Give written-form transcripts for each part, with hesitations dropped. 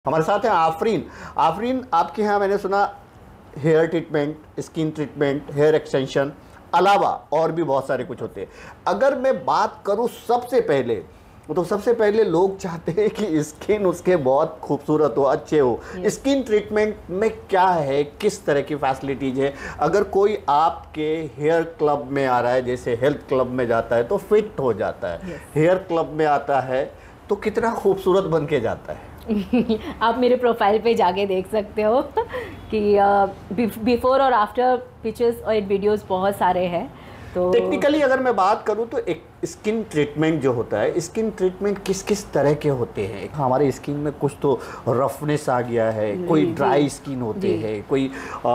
हमारे साथ हैं आफरीन। आफरीन, आपके यहाँ मैंने सुना hair treatment, skin treatment, hair extension अलावा और भी बहुत सारे कुछ होते हैं। अगर मैं बात करूँ सबसे पहले, तो सबसे पहले लोग चाहते हैं कि स्किन उसके बहुत खूबसूरत हो, अच्छे हो। स्किन ट्रीटमेंट में क्या है, किस तरह की फैसिलिटीज है? अगर कोई आपके हेयर क्लब में आ रहा है, जैसे हेल्थ क्लब में जाता है तो फिट हो जाता है, हेयर क्लब में आता है तो कितना खूबसूरत बन के जाता है। आप मेरे प्रोफाइल पे जाके देख सकते हो कि बिफोर और आफ्टर पिक्चर्स और वीडियोस बहुत सारे हैं। तो टेक्निकली अगर मैं बात करूं तो एक स्किन ट्रीटमेंट जो होता है, स्किन ट्रीटमेंट किस किस तरह के होते हैं? हमारे स्किन में कुछ तो रफनेस आ गया है, कोई ड्राई स्किन होते हैं, कोई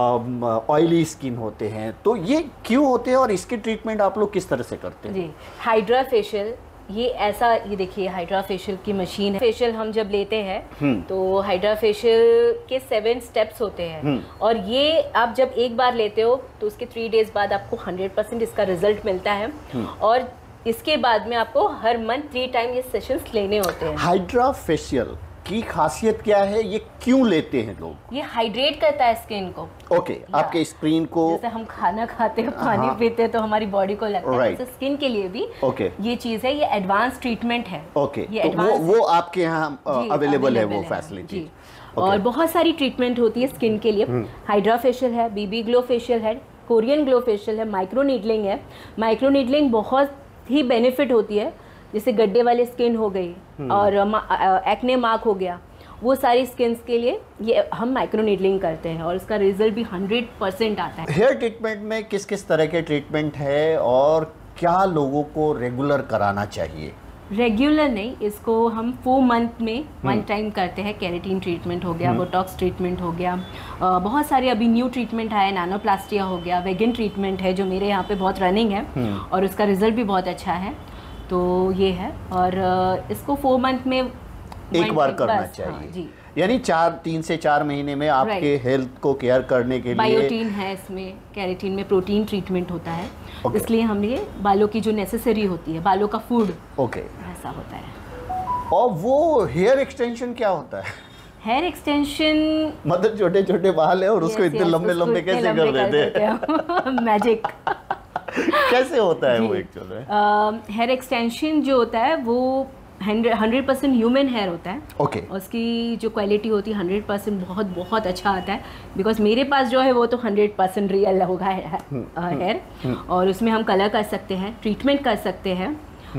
ऑयली स्किन होते हैं, तो ये क्यों होते हैं और इसके ट्रीटमेंट आप लोग किस तरह से करते हैं? जी, हाइड्रा फेशियल, ये ऐसा, ये देखिए हाइड्रा फेशियल की मशीन है। फेशियल हम जब लेते हैं तो हाइड्रा फेशियल के 7 स्टेप्स होते हैं और ये आप जब एक बार लेते हो तो उसके 3 डेज बाद आपको 100% इसका रिजल्ट मिलता है और इसके बाद में आपको हर मंथ 3 टाइम ये सेशंस लेने होते हैं। हाइड्रा फेशियल की खासियत क्या है, ये क्यों लेते हैं लोग? ये हाइड्रेट करता है स्किन को। ओके, आपके स्किन को, जैसे हम खाना खाते हैं, पानी पीते हैं तो हमारी बॉडी को लगता है, तो स्किन के लिए भी ये चीज है। ये एडवांस ट्रीटमेंट है। ओके, तो वो आपके यहाँ अवेलेबल है वो फैसिलिटी। और बहुत सारी ट्रीटमेंट होती है स्किन के लिए। हाइड्रा फेशियल है, बीबी ग्लो फेशियल है, कोरियन ग्लो फेशियल है, माइक्रो नीडलिंग है। माइक्रो नीडलिंग बहुत ही बेनिफिट होती है, जैसे गड्ढे वाले स्किन हो गई और एक्ने मार्क हो गया, वो सारी स्किन्स के लिए ये हम माइक्रो नीडलिंग करते हैं और उसका रिजल्ट भी 100% आता है। हेयर ट्रीटमेंट में किस किस तरह के ट्रीटमेंट है और क्या लोगों को रेगुलर कराना चाहिए? रेगुलर नहीं, इसको हम 4 मंथ में 1 टाइम करते हैं। केराटिन ट्रीटमेंट हो गया, बोटॉक्स ट्रीटमेंट हो गया, बहुत सारे अभी न्यू ट्रीटमेंट आए, नैनोप्लास्टिया हो गया, वेगन ट्रीटमेंट है जो मेरे यहाँ पे बहुत रनिंग है और उसका रिजल्ट भी बहुत अच्छा है। तो ये है और इसको 4 मंथ में एक बार करना चाहिए। हाँ, जी। यानी 3 से 4 महीने में आपके हेल्थ को केयर करने के लिए। बायोटीन है इसमें, केराटिन में प्रोटीन ट्रीटमेंट होता है, इसलिए हम ये बालों की जो नेसेसरी होती है, बालों का फूड, ऐसा होता है। और वो हेयर एक्सटेंशन क्या होता है? हेयर एक्सटेंशन मतलब छोटे छोटे बाल है और उसको इतने लंबे लंबे कैसे कर देते हैं? मैजिक। कैसे होता है वो एक्चुअली? हेयर एक्सटेंशन जो होता है वो 100% ह्यूमन हेयर होता है। ओके। उसकी जो क्वालिटी होती है 100% बहुत बहुत अच्छा आता है, बिकॉज मेरे पास जो है वो तो 100% रियल होगा हेयर। और उसमें हम कलर कर सकते हैं, ट्रीटमेंट कर सकते हैं,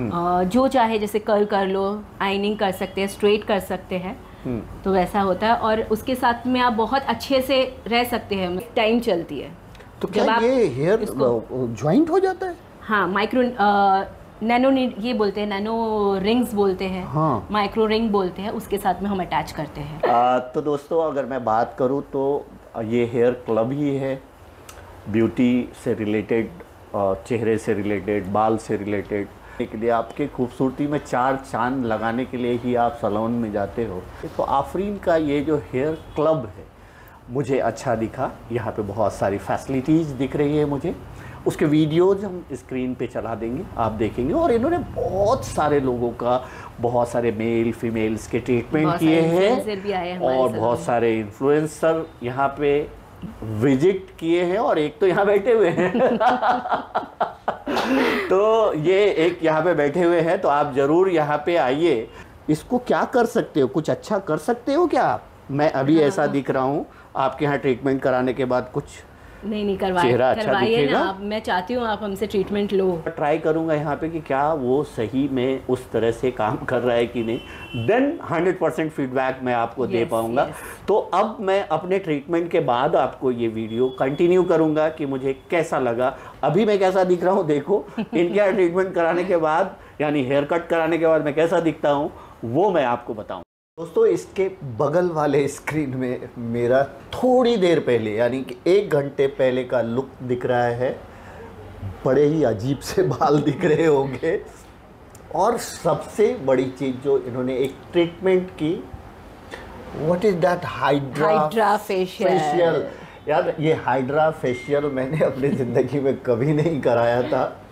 जो चाहे जैसे कर्ल कर लो, आइनिंग कर सकते हैं, स्ट्रेट कर सकते हैं, तो वैसा होता है। और उसके साथ में आप बहुत अच्छे से रह सकते हैं, टाइम चलती है। तो क्या ये हेयर ज्वाइंट हो जाता है? हाँ, माइक्रो नैनो ये बोलते हैं, नैनो रिंग्स बोलते हैं, हाँ। माइक्रो रिंग बोलते हैं, उसके साथ में हम अटैच करते हैं। तो दोस्तों अगर मैं बात करूँ तो ये हेयर क्लब ही है, ब्यूटी से रिलेटेड, चेहरे से रिलेटेड, बाल से रिलेटेड के लिए, आपके खूबसूरती में 4 चांद लगाने के लिए ही आप सैलून में जाते हो। तो आफरीन का ये जो हेयर क्लब है मुझे अच्छा दिखा। यहाँ पे बहुत सारी फैसिलिटीज़ दिख रही है मुझे, उसके वीडियोज़ हम स्क्रीन पे चला देंगे, आप देखेंगे। और इन्होंने बहुत सारे लोगों का, बहुत सारे मेल फीमेल्स के ट्रीटमेंट किए हैं और बहुत सारे इन्फ्लुएंसर यहाँ पे विजिट किए हैं और एक तो यहाँ बैठे हुए हैं। तो ये एक यहाँ पे बैठे हुए हैं, तो आप ज़रूर यहाँ पे आइए। इसको क्या कर सकते हो, कुछ अच्छा कर सकते हो क्या आप? मैं अभी ऐसा दिख रहा हूँ, आपके यहाँ ट्रीटमेंट कराने के बाद कुछ नहीं करवाइए ना आप। मैं चाहती हूँ आप हमसे ट्रीटमेंट लो। ट्राई करूँगा यहाँ पे कि क्या वो सही में उस तरह से काम कर रहा है कि नहीं, देन 100% फीडबैक मैं आपको दे पाऊँगा। तो अब मैं अपने ट्रीटमेंट के बाद आपको ये वीडियो कंटिन्यू करूँगा कि मुझे कैसा लगा, अभी मैं कैसा दिख रहा हूँ देखो, इनके ट्रीटमेंट कराने के बाद, यानी हेयर कट कराने के बाद मैं कैसा दिखता हूँ वो मैं आपको बताऊँ। दोस्तों इसके बगल वाले स्क्रीन में मेरा थोड़ी देर पहले, यानी कि 1 घंटे पहले का लुक दिख रहा है। बड़े ही अजीब से बाल दिख रहे होंगे और सबसे बड़ी चीज़ जो इन्होंने एक ट्रीटमेंट की, what is that? Hydra facial. यार ये हाइड्रा फेशियल मैंने अपनी ज़िंदगी में कभी नहीं कराया था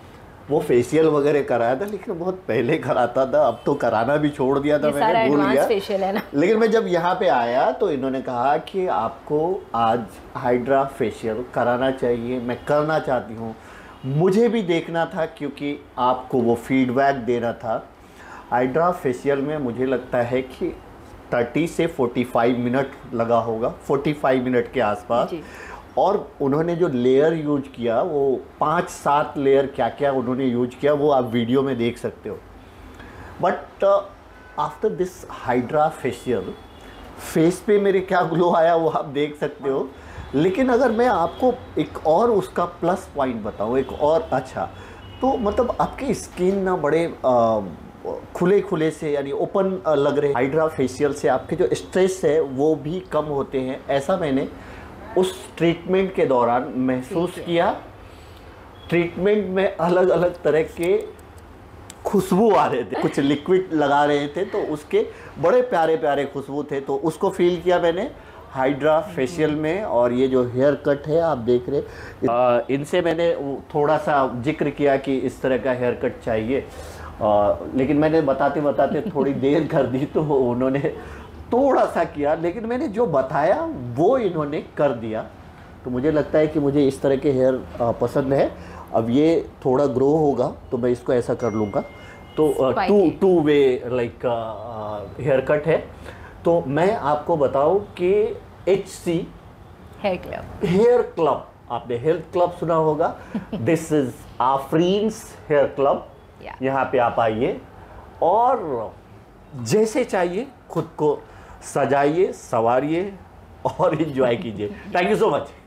वो फेशियल वगैरह कराया था, लेकिन बहुत पहले कराता था, अब तो कराना भी छोड़ दिया था, मैंने भूल गया। फेशियल है ना। लेकिन मैं जब यहाँ पे आया तो इन्होंने कहा कि आपको आज हाइड्रा फेशियल कराना चाहिए। मैं करना चाहती हूँ, मुझे भी देखना था क्योंकि आपको वो फीडबैक देना था। हाइड्रा फेशियल में मुझे लगता है कि 30 से 45 मिनट लगा होगा, 45 मिनट के आसपास। और उन्होंने जो लेयर यूज किया वो 5-7 लेयर क्या क्या उन्होंने यूज किया वो आप वीडियो में देख सकते हो। But after this hydra facial face पे मेरे क्या ग्लो आया वो आप देख सकते हो। लेकिन अगर मैं आपको एक और उसका प्लस पॉइंट बताऊँ, एक और अच्छा, तो मतलब आपकी स्किन ना बड़े खुले खुले से यानी ओपन लग रहे। हाइड्रा फेशियल से आपके जो स्ट्रेस है वो भी कम होते हैं, ऐसा मैंने उस ट्रीटमेंट के दौरान महसूस किया। ट्रीटमेंट में अलग अलग तरह के खुशबू आ रहे थे, कुछ लिक्विड लगा रहे थे तो उसके बड़े प्यारे प्यारे खुशबू थे, तो उसको फील किया मैंने हाइड्रा फेशियल में। और ये जो हेयर कट है आप देख रहे, इनसे मैंने थोड़ा सा जिक्र किया कि इस तरह का हेयर कट चाहिए, लेकिन मैंने बताते बताते थोड़ी देर कर दी तो उन्होंने थोड़ा सा किया, लेकिन मैंने जो बताया वो इन्होंने कर दिया। तो मुझे लगता है कि मुझे इस तरह के हेयर पसंद है। अब ये थोड़ा ग्रो होगा तो मैं इसको ऐसा कर लूँगा। तो two way like hair cut है। तो मैं आपको बताऊं कि HC हेयर क्लब, आपने हेल्थ क्लब सुना होगा, this is Afreen's hair club. यहाँ पे आप आइए और जैसे चाहिए खुद को सजाइए, संवारिए और एंजॉय कीजिए। Thank you so much.